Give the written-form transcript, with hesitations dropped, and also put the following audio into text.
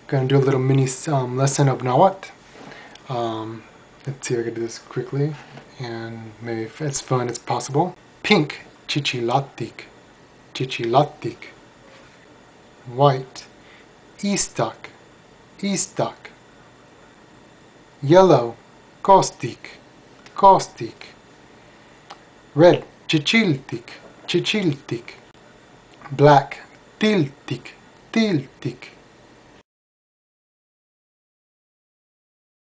Gonna do a little mini lesson of Nahuatl. Let's see if I can do this quickly, and maybe if it's fun as possible. Pink, chichilatic, chichilatic. White, istak, istak. Yellow, caustic, caustic. Red, chichiltic, chichiltic. Black, tiltic, tiltic.